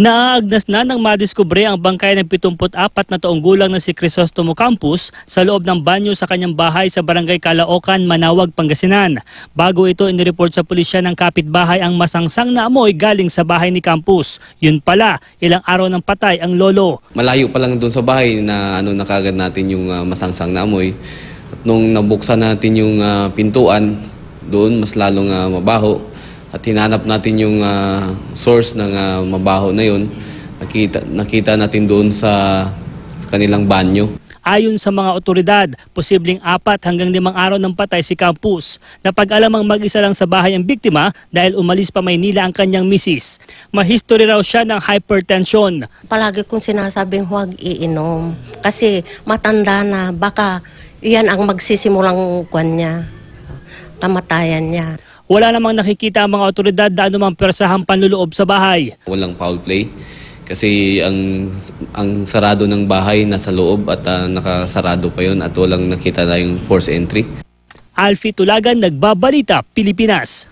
Naaagnas na nang madiskubre ang bangkay ng 74 na taong gulang na si Crisostomo Campos sa loob ng banyo sa kanyang bahay sa barangay Caloocan, Manaoag, Pangasinan. Bago ito inireport sa pulisya ng kapitbahay ang masangsang na amoy galing sa bahay ni Campos. Yun pala, ilang araw ng patay ang lolo. Malayo pa lang doon sa bahay na nakagad natin yung masangsang na amoy. At nung nabuksan natin yung pintuan, doon mas lalong mabaho. At hinanap natin yung source ng mabaho na yun. Nakita natin doon sa kanilang banyo. Ayon sa mga otoridad, posibleng 4 hanggang 5 araw ng patay si Campos. Napag-alamang mag-isa lang sa bahay ang biktima dahil umalis pa Maynila ang kanyang misis. Mahistory raw siya ng hypertension. Palagi kong sinasabing huwag iinom kasi matanda na, baka iyan ang magsisimulang kamatayan niya. Wala namang nakikita ang mga otoridad na anumang persahang panluloob sa bahay. Walang foul play kasi ang sarado ng bahay nasa loob at nakasarado pa yun at walang nakita na yung forced entry. Alfie Tulagan, Nagbabalita, Pilipinas.